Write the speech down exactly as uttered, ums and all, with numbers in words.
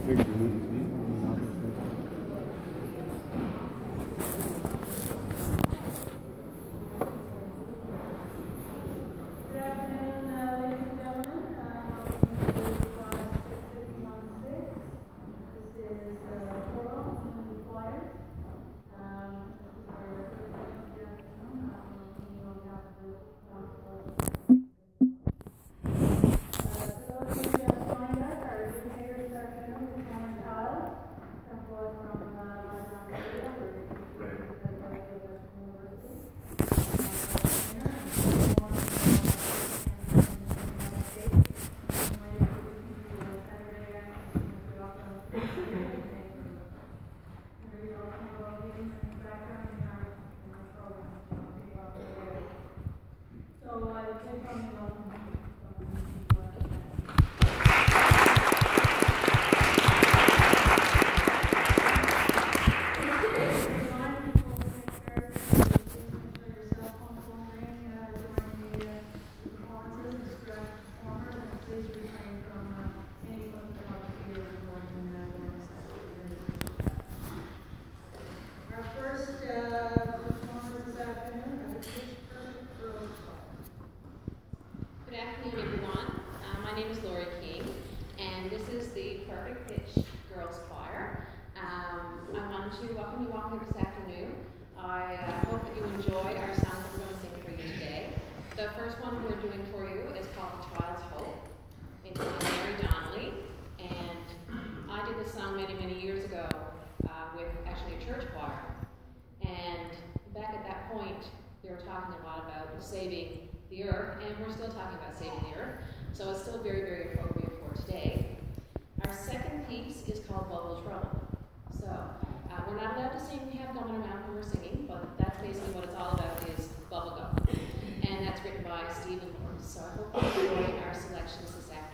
saving the earth, and we're still talking about saving the earth, so it's still very, very appropriate for today. Our second piece is called Bubble Trouble. So uh, we're not allowed to sing We Have Gum in Our Mouth when we're singing, but that's basically what it's all about, is bubble gum. And that's written by Stephen Lord. So I hope you enjoy our selections this afternoon.